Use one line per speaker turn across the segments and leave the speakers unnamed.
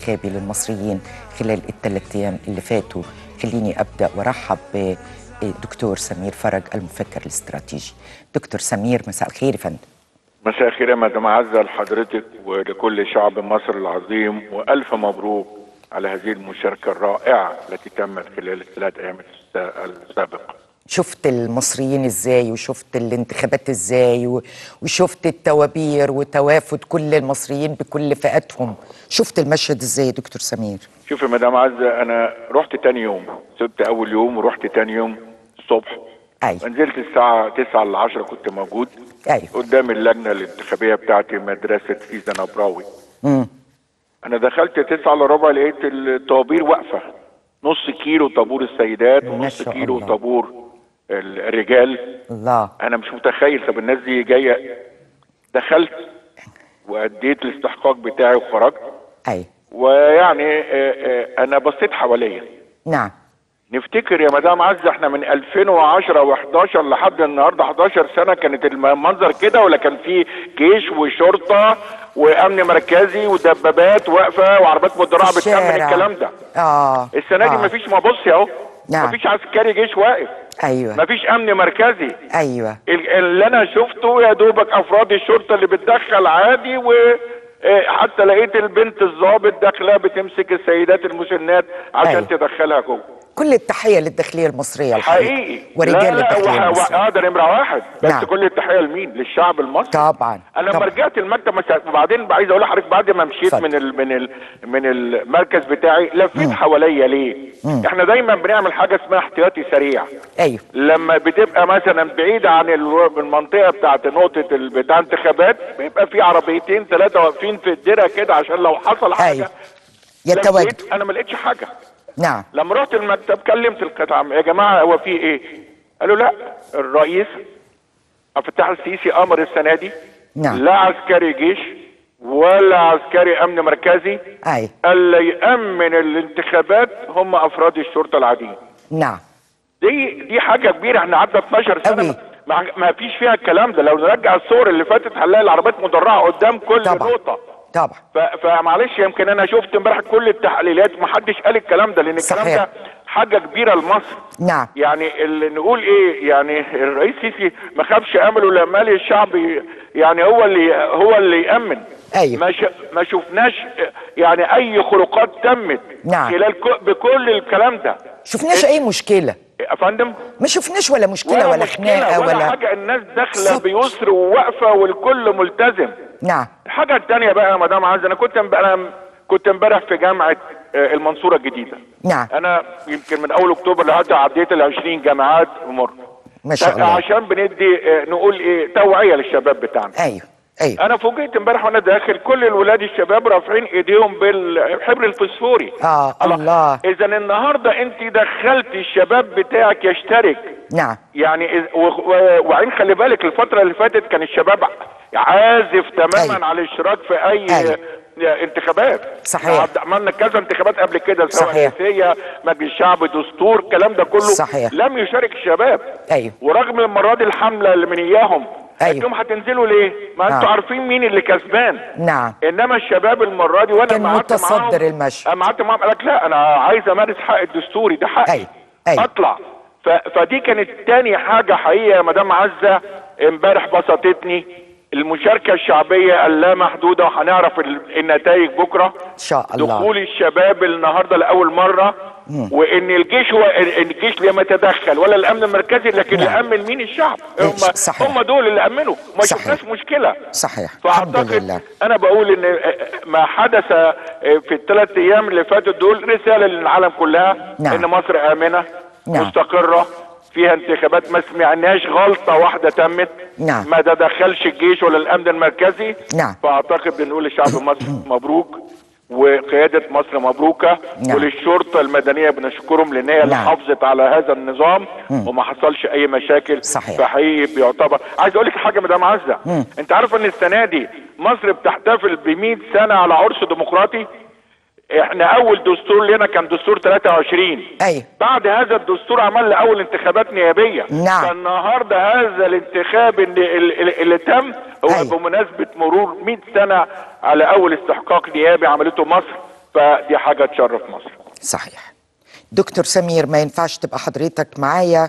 الانتخابي للمصريين خلال الثلاث أيام اللي فاتوا. خليني أبدأ وأرحب بدكتور سمير فرج المفكر الاستراتيجي. دكتور سمير، مساء الخير يا فندم.
مساء الخير يا مدام عزة لحضرتك ولكل شعب مصر العظيم، وألف مبروك على هذه المشاركة الرائعة التي تمت خلال الثلاث أيام السابقة.
شفت المصريين ازاي وشفت الانتخابات ازاي وشفت التوابير وتوافد كل المصريين بكل فئاتهم، شفت المشهد ازاي يا دكتور سمير؟
شوف يا مدام عزة، أنا رحت تاني يوم، سبت أول يوم ورحت تاني يوم الصبح.
أيوة.
نزلت الساعة 9 ل 10 كنت موجود.
أيوة.
قدام اللجنة الانتخابية بتاعتي مدرسة فيزا نبراوي. أنا دخلت 9 إلا ربع لقيت الطوابير واقفة، نص كيلو طابور السيدات ونص كيلو طابور الرجال.
الله.
انا مش متخيل، طب الناس دي جايه. دخلت واديت الاستحقاق بتاعي وخرجت.
ايوه.
ويعني انا بصيت حواليا.
نعم.
نفتكر يا مدام عزة احنا من 2010 و11 لحد النهارده 11 سنه كانت المنظر كده، ولا كان في جيش وشرطه وامن مركزي ودبابات واقفه وعربيات مدرعه بتكمل الكلام ده؟ السنه دي مفيش، ما بصي اهو.
نعم.
مفيش عسكري جيش واقف.
ايوه.
مفيش امن مركزي.
ايوه.
اللي انا شفته يا دوبك افراد الشرطه اللي بتدخل عادي، وحتى لقيت البنت الضابط داخله بتمسك السيدات المسنات عشان تدخلها جوه.
كل التحيه للداخليه المصريه
حقيقي،
ورجال الداخليه المصريه.
ده نمره واحد، بس
نعم.
كل التحيه لمين؟ للشعب المصري
طبعا.
انا لما رجعت المكتب وبعدين عايز اقول لحضرتك، بعد ما مشيت من المركز بتاعي لفيت حواليا. ليه؟ احنا دايما بنعمل حاجه اسمها احتياطي سريع.
ايوه.
لما بتبقى مثلا بعيده عن المنطقه بتاعت نقطه بتاع انتخابات، بيبقى في عربيتين ثلاثه واقفين في الدرة كده عشان لو حصل حاجه.
أيوة. يتواجد.
انا ما لقيتش حاجه.
نعم.
لما رحت المكتب كلمت القطاع، يا جماعه هو في ايه؟ قالوا لا، الرئيس عبد الفتاح السيسي امر السنه دي. نعم. لا عسكري جيش ولا عسكري امن مركزي.
ايوه.
اللي يامن الانتخابات هم افراد الشرطه العاديين.
نعم.
دي حاجه كبيره، احنا قعدنا 12 سنه ما فيش فيها الكلام ده. لو نرجع الصور اللي فاتت هنلاقي العربيات مدرعه قدام كل نقطه.
طبعا.
فمعلش، يمكن انا شفت امبارح كل التحليلات ما حدش قال الكلام ده، لان الكلام ده حاجه كبيره لمصر.
نعم.
يعني اللي نقول ايه، يعني الرئيس سيسي ما خافش امله لما قال الشعب يعني هو اللي يامن.
ايوه.
ما شفناش يعني اي خروقات تمت.
نعم.
خلال بكل الكلام ده
شفناش اي مشكله
يا فندم.
ما شفناش ولا مشكله ولا خناقه
ولا حاجه. الناس داخله بيسر وواقفه والكل ملتزم.
نعم.
الحاجه الثانيه بقى يا مدام عزة، انا كنت امبارح في جامعه المنصوره الجديده.
نعم.
انا يمكن من اول اكتوبر لحد عديت ال 20 جامعات ومر
ما شاء الله،
عشان بندي نقول ايه، توعيه للشباب بتاعنا.
ايوه. ايوه.
انا فوجئت امبارح وانا داخل كل الولاد الشباب رافعين ايديهم بالحبر الفسفوري.
الله.
اذا النهارده انت دخلت الشباب بتاعك يشترك.
نعم.
يعني وبعدين خلي بالك الفتره اللي فاتت كان الشباب عازف تماما على الاشتراك في اي انتخابات.
صحيح.
عملنا كذا انتخابات قبل كده، سواء رئاسيه، مجلس الشعب، دستور، الكلام ده كله.
صحيح.
لم يشارك الشباب.
ايوه. ورغم
المره دي الحمله اللي من اياهم، انتم هتنزلوا ليه؟ ما انتوا عارفين مين اللي كسبان.
نعم.
انما الشباب المره دي وانا
كان متصدر المشهد.
انا قعدت معاهم، قال لك لا انا عايز امارس حق الدستوري، ده حقي.
أيوة.
اطلع. فدي كانت تاني حاجه حقيقه يا مدام عزة امبارح بسطتني. المشاركه الشعبيه اللامحدوده، وهنعرف النتائج بكره
ان شاء الله.
دخول الشباب النهارده لاول مره. وان الجيش الجيش لم يتدخل ولا الامن المركزي، لكن اللي امن مين؟ الشعب. هم دول اللي امنوا، ما شفناش مشكله.
صحيح.
فاعتقد انا بقول ان ما حدث في الثلاث ايام اللي فاتوا دول رساله للعالم كلها.
نعم.
ان مصر امنه.
نعم.
مستقره، فيها انتخابات ما سمعناش غلطه واحده تمت.
نعم.
ما تدخلش الجيش ولا الامن المركزي.
نعم.
فاعتقد بنقول للشعب المصري مبروك، وقيادة مصر مبروكة.
نعم.
وللشرطة المدنية بنشكرهم، لان هي اللي حافظت على هذا النظام وما حصلش اي مشاكل.
صحيح.
فحقيقي بيعتبر. عايز اقول لك حاجة مدام عزة، انت عارف ان السنة دي مصر بتحتفل ب100 سنة على عرس ديمقراطي. احنا اول دستور لنا كان دستور 23.
ايوه.
بعد هذا الدستور عملنا اول انتخابات نيابيه.
نعم.
فالنهارده هذا الانتخاب اللي تم هو بمناسبه مرور 100 سنه على اول استحقاق نيابي عملته مصر. فدي حاجه تشرف مصر.
صحيح. دكتور سمير، ما ينفعش تبقى حضرتك معايا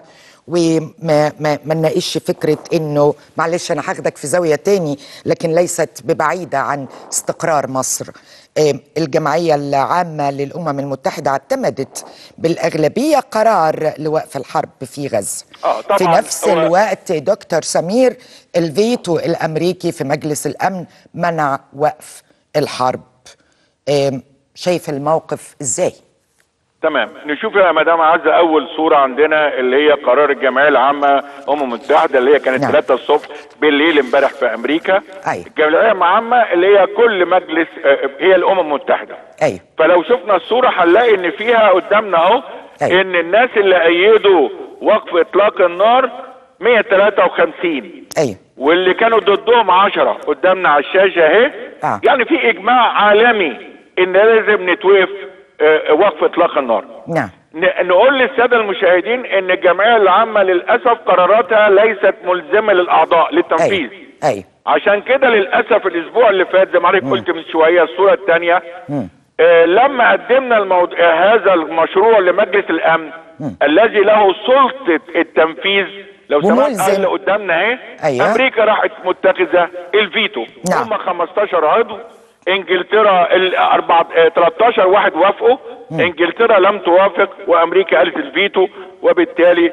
وما نناقش فكرة انه، معلش انا هاخدك في زاوية تاني لكن ليست ببعيدة عن استقرار مصر. الجمعية العامة للأمم المتحدة اعتمدت بالأغلبية قرار لوقف الحرب في غزة.
طبعاً.
في نفس الوقت دكتور سمير، الفيتو الأمريكي في مجلس الأمن منع وقف الحرب. شايف الموقف ازاي؟
تمام. نشوف يا مدام عزة اول صورة عندنا اللي هي قرار الجمعية العامة الامم المتحدة اللي هي كانت 3 الصبح بالليل امبارح في امريكا.
أيوة.
الجمعية العامة اللي هي كل مجلس هي الامم المتحدة.
أيوة.
فلو شفنا الصورة هنلاقي ان فيها قدامنا اهو
أيوة.
ان الناس اللي ايدوا وقف اطلاق النار 153.
أيوة.
واللي كانوا ضدهم 10 قدامنا على الشاشة اهي. يعني في اجماع عالمي ان لازم نتوقف وقف اطلاق النار.
نعم.
نقول للساده المشاهدين ان الجمعيه العامه للاسف قراراتها ليست ملزمه للاعضاء للتنفيذ.
أيوة.
عشان كده للاسف الاسبوع اللي فات زي ما حضرتك قلت من شويه الصوره الثانيه لما قدمنا هذا المشروع لمجلس الامن الذي له سلطه التنفيذ، لو سمحت اللي قدامنا اهي.
أيوة.
امريكا راحت متخذه الفيتو.
نعم.
هم 15 عضو، انجلترا 13 واحد وافقوا، انجلترا لم توافق وامريكا قالت الفيتو، وبالتالي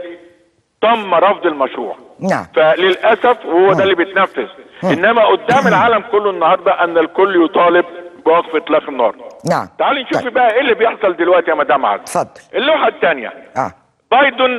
تم رفض المشروع.
نعم.
فللاسف وهو ده اللي بيتنفذ. انما قدام العالم كله النهارده ان الكل يطالب بوقف اطلاق النار.
نعم.
تعالي نشوف بقى ايه اللي بيحصل دلوقتي يا مدام عزة.
اتفضل.
اللوحه الثانيه. بايدن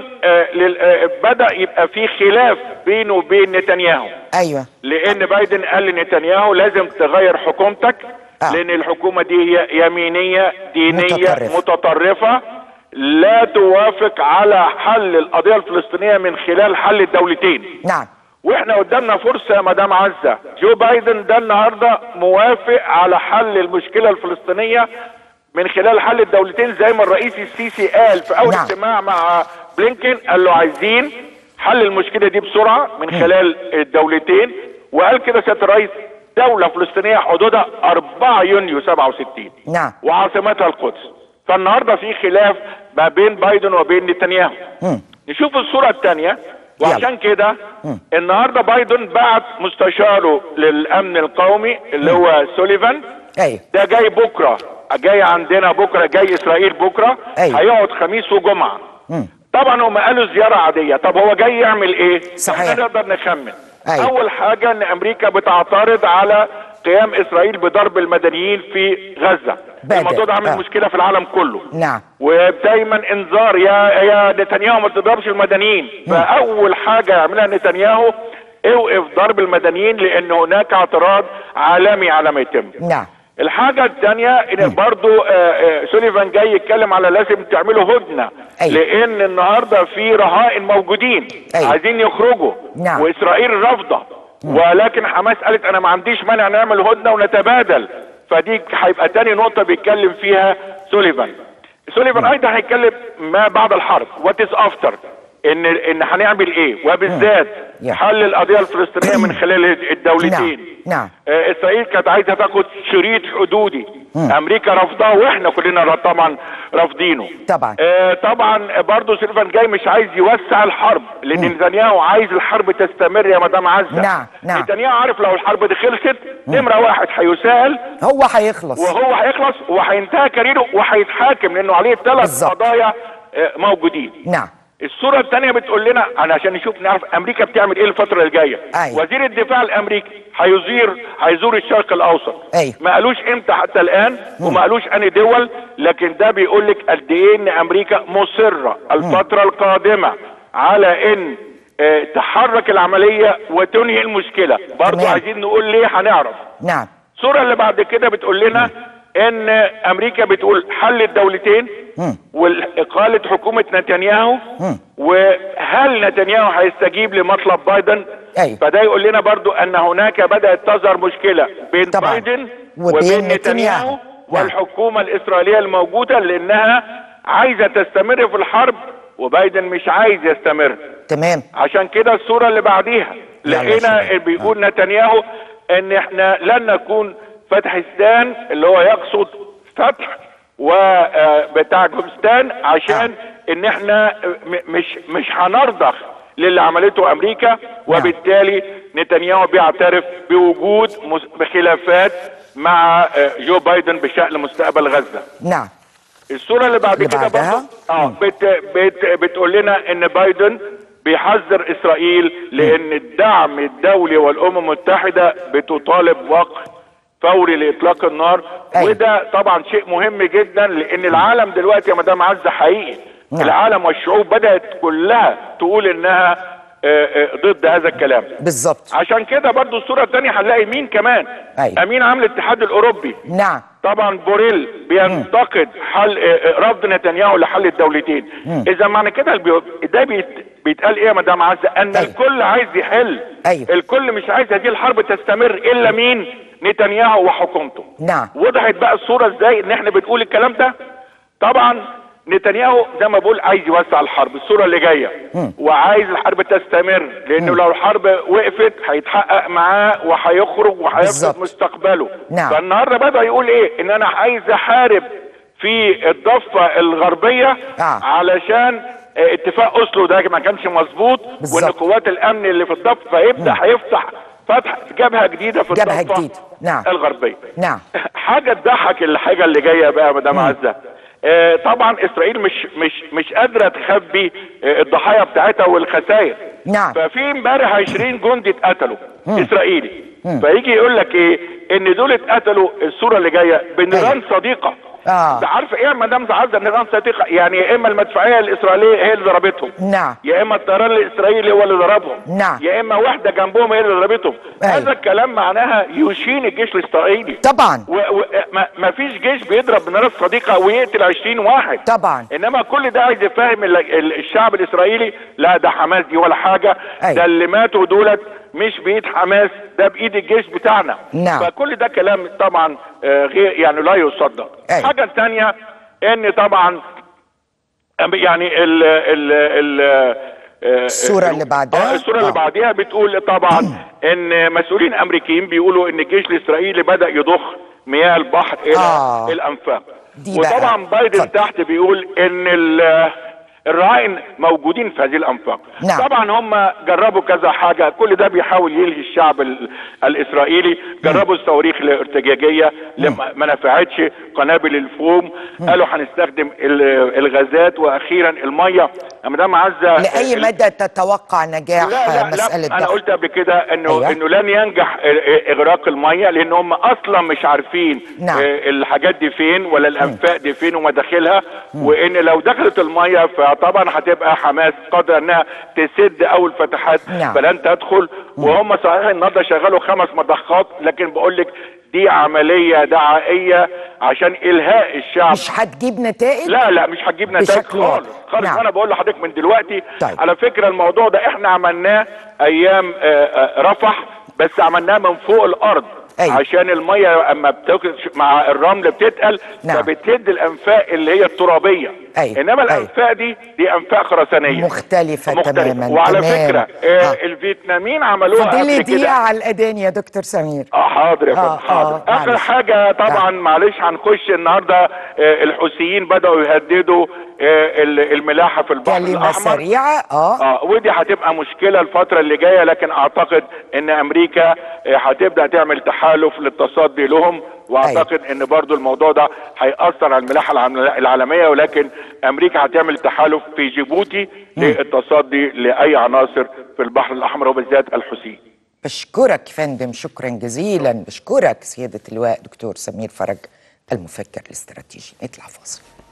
بدأ يبقى في خلاف بينه وبين نتنياهو.
ايوه.
لان بايدن قال لنتنياهو لازم تغير حكومتك لان الحكومة دي هي يمينية دينية متطرفة لا توافق على حل القضية الفلسطينية من خلال حل الدولتين.
نعم.
واحنا قدامنا فرصة يا مدام عزة. جو بايدن ده النهاردة موافق على حل المشكلة الفلسطينية من خلال حل الدولتين زي ما الرئيس السيسي قال في اول اجتماع مع بلينكن. قال له عايزين حل المشكلة دي بسرعة من خلال الدولتين. وقال كده سيادة الرئيس دولة فلسطينية حدودها 4 يونيو 67.
نعم.
وعاصمتها القدس. فالنهاردة في خلاف ما بين بايدن وبين نتنياهو. نشوف الصورة الثانية. وعشان كده النهاردة بايدن بعت مستشاره للأمن القومي اللي هو سوليفان. ده جاي بكرة، جاي عندنا بكرة، جاي إسرائيل بكرة. هيقعد خميس وجمعة. طبعا هم قالوا زيارة عادية. طب هو جاي يعمل ايه؟
صحيح.
احنا نقدر نخمن. اول حاجة ان امريكا بتعترض على قيام اسرائيل بضرب المدنيين في غزة. الموضوع ده عامل مشكلة في العالم كله.
نعم.
ودايما انذار يا نتنياهو ما تضربش المدنيين. فاول حاجة يعملها نتنياهو اوقف ضرب المدنيين لان هناك اعتراض عالمي على ما يتم.
نعم.
الحاجة الثانية ان برضو سوليفان جاي يتكلم على لازم تعملوا هدنة. لان النهاردة في رهائن موجودين عايزين يخرجوا.
نعم.
واسرائيل رافضة. ولكن حماس قالت انا ما عنديش مانع نعمل هدنة ونتبادل. فدي هيبقى تاني نقطة بيتكلم فيها سوليفان ايضا هيتكلم ما بعد الحرب وات از افتر ان هنعمل ايه وبالذات حل القضيه الفلسطينيه من خلال الدولتين.
نعم.
اسرائيل كانت عايزه تاخد شريط حدودي. امريكا رفضها واحنا كلنا طبعا رافضينه. طبعا برضه سوليفان جاي مش عايز يوسع الحرب لان نتنياهو عايز الحرب تستمر يا مدام عزة.
نعم.
نتنياهو عارف لو الحرب دي خلصت نمره واحد هيسال
هو هيخلص
وهينتهي كاريره وهيتحاكم لانه عليه 3 قضايا موجودين.
نعم.
الصورة الثانية بتقول لنا عشان نشوف نعرف امريكا بتعمل ايه الفترة الجاية. وزير الدفاع الامريكي هيزور الشرق الاوسط. ما قالوش امتى حتى الان وما قالوش انهي دول، لكن ده بيقول لك قد ايه ان امريكا مصرة الفترة القادمة على ان تحرك العملية وتنهي المشكلة. برضو عايزين نقول ليه هنعرف.
نعم.
الصورة اللي بعد كده بتقول لنا ان امريكا بتقول حل الدولتين واقالة حكومة نتنياهو. وهل نتنياهو هيستجيب لمطلب بايدن؟ فده يقول لنا برضو ان هناك بدأت تظهر مشكلة بين بايدن وبين نتنياهو والحكومة الاسرائيلية الموجودة لانها عايزة تستمر في الحرب وبايدن مش عايز يستمر.
تمام.
عشان كده الصورة اللي بعديها لقينا بيقول نتنياهو ان احنا لن نكون فتح السان اللي هو يقصد فتح وبتاع جولستان، عشان ان احنا مش هنرضخ للي عملته امريكا، وبالتالي نتنياهو بيعترف بوجود خلافات مع جو بايدن بشأن مستقبل غزة.
نعم.
الصورة اللي بعد كده بتقول لنا ان بايدن بيحذر اسرائيل لان الدعم الدولي والامم المتحدة بتطالب وقف فوري لاطلاق النار. وده طبعا شيء مهم جدا، لان العالم دلوقتي يا مدام عزة حقيقي العالم والشعوب بدأت كلها تقول انها ضد هذا الكلام.
بالظبط.
عشان كده برضو الصورة الثانية هنلاقي مين كمان؟ امين عام الاتحاد الاوروبي.
نعم.
طبعا بوريل بينتقد حل رفض نتنياهو لحل الدولتين. اذا معنى كده ده بيتقال ايه يا مدام عزة؟ ان الكل عايز يحل. الكل مش عايز هذه الحرب تستمر الا مين؟ نتنياهو وحكومته.
نعم.
وضحت بقى الصورة ازاي ان احنا بنقول الكلام ده؟ طبعا نتنياهو زي ما بقول عايز يوسع الحرب، الصورة اللي جاية، وعايز الحرب تستمر، لانه لو الحرب وقفت هيتحقق معاه وهيخرج وهيفقد مستقبله.
نعم.
فالنهارده بدأ يقول ايه؟ ان انا عايز احارب في الضفة الغربية علشان اتفاق اوسلو ده ما كانش مظبوط، وان قوات الامن اللي في الضفة هيفتح فتح جبهة جديدة في الضفة الغربية.
نعم.
حاجة تضحك الحاجة اللي جاية بقى يا مدام عزة. طبعا اسرائيل مش قادره تخبي الضحايا بتاعتها والخسائر.
نعم.
ففي امبارح 20 جندي اتقتلوا اسرائيلي. فيجي يقول لك ايه؟ ان دول اتقتلوا الصوره اللي جايه بنيران صديقه. ده عارفه ايه يا مدام عزة؟ نيران صديقه يعني يا اما المدفعيه الاسرائيليه هي اللي ضربتهم،
نعم،
يا اما الطيران الاسرائيلي هو اللي ضربهم،
نعم،
يا اما واحده جنبهم هي اللي ضربتهم. هذا الكلام معناها يشين الجيش الاسرائيلي
طبعا.
ما فيش جيش بيضرب بنيران صديقه ويقتل 20 واحد
طبعا.
انما كل ده عايز يفهم الشعب الاسرائيلي لا ده حماس دي ولا حاجه. ده اللي ماتوا دولت مش بايد حماس، ده بايد الجيش بتاعنا.
نعم.
فكل ده كلام طبعا غير يعني لا يصدق. الحاجه الثانيه ان طبعا يعني
الصوره اللي بعدها
اللي بعديها بتقول طبعا ان مسؤولين امريكيين بيقولوا ان الجيش الاسرائيلي بدا يضخ مياه البحر الى الانفاق. وطبعا بايدن تحت بيقول ان الرهائن موجودين في هذه الانفاق.
نعم.
طبعا هم جربوا كذا حاجه، كل ده بيحاول يلهي الشعب الاسرائيلي. جربوا الصواريخ الارتجاجيه ما نفعتش، قنابل الفوم، قالوا هنستخدم الغازات، واخيرا الميه. مدام عزة
لاي مدى تتوقع نجاح مساله
لا انا قلت قبل كده انه لن ينجح اغراق الميه، لان هم اصلا مش عارفين الحاجات دي فين ولا الانفاق دي فين ومداخلها. وان لو دخلت الميه فطبعا هتبقى حماس قادره انها تسد اول فتحات فلن تدخل. وهم صحيح النهارده شغلوا 5 مضخات، لكن بقول لك دي عمليه دعائيه عشان الهاء الشعب.
مش هتجيب نتائج؟
لا مش هتجيب نتائج خالص. انا بقول لحضرتك من دلوقتي.
طيب.
على فكره الموضوع ده احنا عملناه ايام رفح، بس عملناه من فوق الارض. عشان الميه اما مع الرمل بتتقل فبتهد الانفاق اللي هي الترابيه. انما الانفاق دي انفاق خرسانيه
مختلفه تماما.
وعلى فكره الفيتناميين عملوها
قبل كده. على الاذان يا دكتور سمير.
حاضر يا فندم حاضر. اخر حاجه طبعا معلش هنخش النهارده الحوثيين بداوا يهددوا الملاحه في البحر
كلمة
الاحمر
سريعه.
ودي هتبقى مشكله الفتره اللي جايه، لكن اعتقد ان امريكا هتبدا تعمل تحالف للتصدي لهم. واعتقد ان برضو الموضوع ده هيأثر على الملاحه العالميه، ولكن امريكا هتعمل تحالف في جيبوتي للتصدي لاي عناصر في البحر الاحمر وبالذات الحوثيين.
بشكرك فندم، شكرا جزيلا. بشكرك سياده اللواء دكتور سمير فرج المفكر الاستراتيجي. نطلع فاصل.